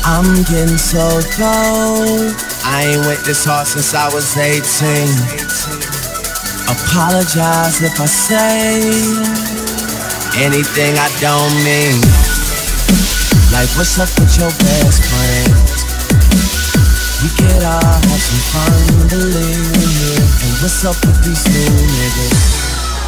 I'm getting so cold. I ain't went this hard since I was 18. Apologize if I say anything I don't mean. Like, what's up with your best friend? We could all have some fun, believe me. And what's up with these new niggas?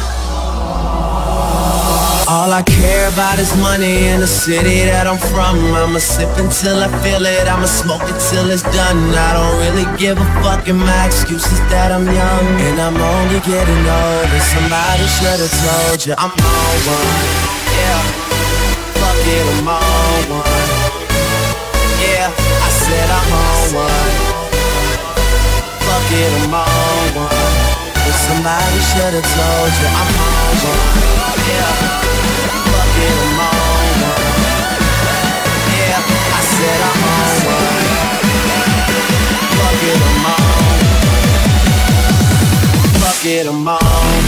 All I care about is money in the city that I'm from. I'ma sip until I feel it, I'ma smoke it till it's done. I don't really give a fuck, and my excuse is that I'm young and I'm only getting older. Somebody should've told you I'm on one. Yeah, fuck it, I'm on one. Yeah, I said I'm on one. Fuck it, I'm on one. If somebody should've told you I'm on one. Yeah. Fuck it, I'm on one. Yeah, I said I'm on one. Fuck it, I'm on. Fuck it, I'm on.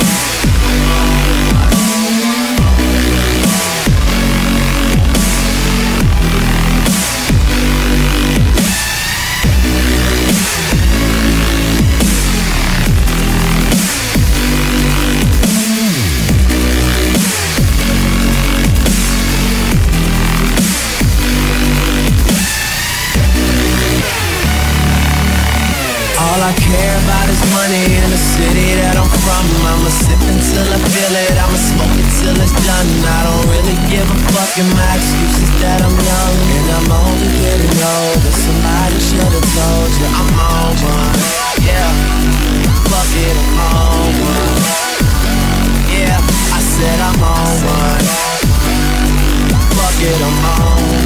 All I care about is money in the city that I'm from. I'ma sip until I feel it, I'ma smoke it till it's done. I don't really give a fuck, and my excuse is that I'm young and I'm only getting older. Somebody should've told you I'm on one. Yeah, fuck it, I'm on one. Yeah, I said I'm on one. Fuck it, I'm on.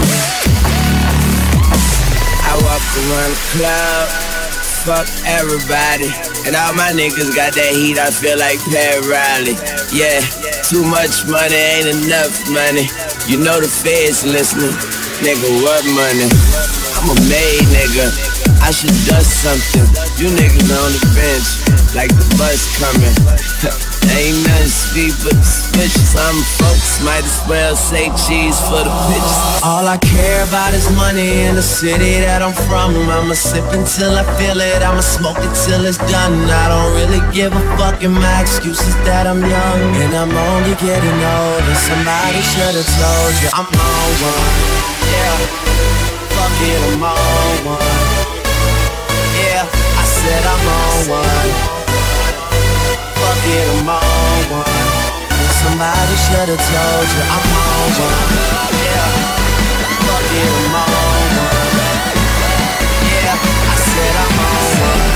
I walk around the club, fuck everybody, and all my niggas got that heat, I feel like Pat Riley. Yeah, too much money ain't enough money. You know the feds listening. Nigga, what money? I'm a made nigga, I should done something. You niggas on the bench, like the bus coming. Ain't nothing sweet but suspicious. Some folks might as well say cheese for the bitches. All I care about is money in the city that I'm from. I'ma sip until I feel it, I'ma smoke it till it's done. I don't really give a fuck, and my excuse is that I'm young and I'm only getting older. Somebody should've told you I'm on one. Yeah, fuck it, I'm on one. Yeah, I said I'm on one. Fuck it, I'm on one. And somebody should've told you I'm on one. Yeah, fuck it, I'm on one. Yeah, I said I'm on one.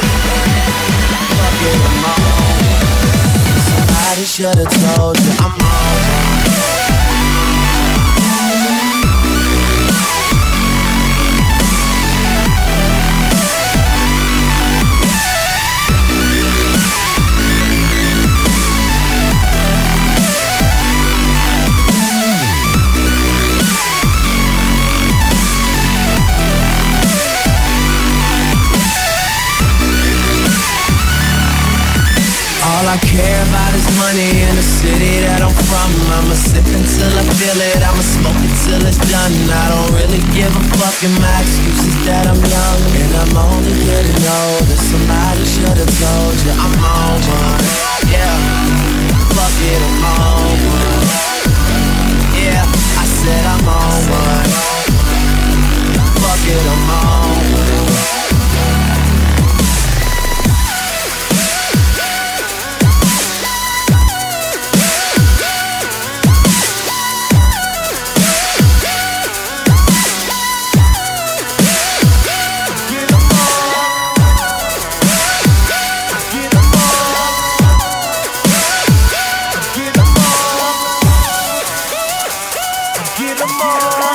Fuck it, I'm on one. Somebody should've told you I'm on one. All I care about is money in the city that I'm from. I'ma sip until I feel it, I'ma smoke it till it's done. I don't really give a fuck, and my excuse is that I'm young and I'm only getting older. Somebody should've told you I'm on one. Yeah, fuck it, I'm on one. Yeah, I said I'm on one. Fuck it, I'm on one. Get 'em all.